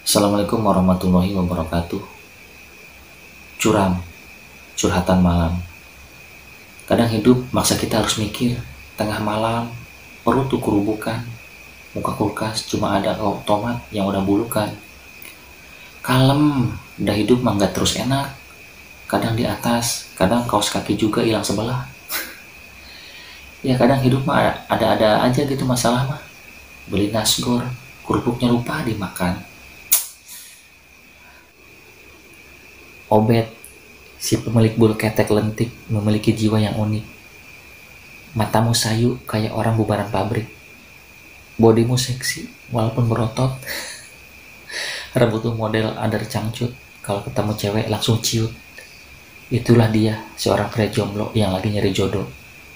Assalamualaikum warahmatullahi wabarakatuh. Curam, curhatan malam. Kadang hidup maksa kita harus mikir. Tengah malam, perut tuh kerubukan. Muka kulkas cuma ada otomat yang udah bulukan. Kalem, udah hidup mah nggak terus enak. Kadang di atas, kadang kaos kaki juga hilang sebelah. Ya kadang hidup mah ada-ada aja gitu masalah mah. Beli nasgor, kerupuknya lupa dimakan. Obet, si pemilik bulu ketek lentik memiliki jiwa yang unik. Matamu sayu kayak orang bubaran pabrik. Bodimu seksi walaupun berotot. Rambutmu model under cangcut. Kalau ketemu cewek langsung ciut. Itulah dia, seorang pria jomblo yang lagi nyari jodoh.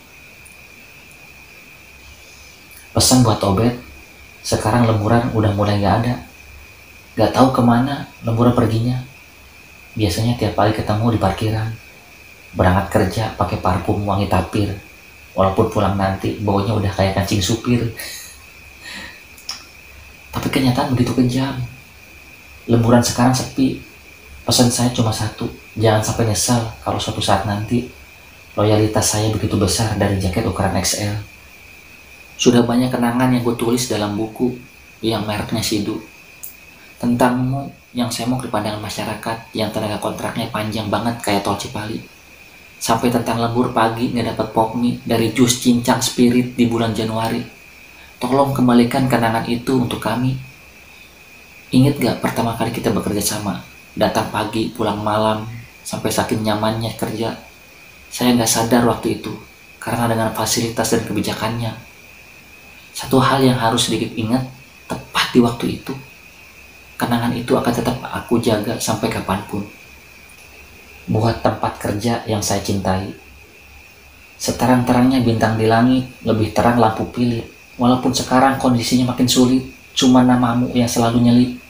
Pesan buat Obet, sekarang lemburan udah mulai gak ada. Gak tahu kemana lemburan perginya. Biasanya tiap pagi ketemu di parkiran. Berangkat kerja pakai parfum wangi tapir. Walaupun pulang nanti baunya udah kayak kancing supir. Tapi kenyataan begitu kejam. Lemburan sekarang sepi. Pesan saya cuma satu, jangan sampai nyesal kalau suatu saat nanti loyalitas saya begitu besar dari jaket ukuran XL. Sudah banyak kenangan yang gue tulis dalam buku yang mereknya Sidu. Tentangmu yang semok di pandangan masyarakat, yang tenaga kontraknya panjang banget kayak tol Cipali. Sampai tentang lembur pagi nggak dapat pop mie dari jus cincang spirit di bulan Januari. Tolong kembalikan kenangan itu untuk kami. Ingat gak pertama kali kita bekerja sama? Datang pagi, pulang malam, sampai saking nyamannya kerja. Saya nggak sadar waktu itu, karena dengan fasilitas dan kebijakannya. Satu hal yang harus sedikit ingat, tepat di waktu itu. Kenangan itu akan tetap aku jaga sampai kapanpun. Buat tempat kerja yang saya cintai. Seterang-terangnya bintang di langit, lebih terang lampu pilih. Walaupun sekarang kondisinya makin sulit, cuma namamu yang selalu nyelip.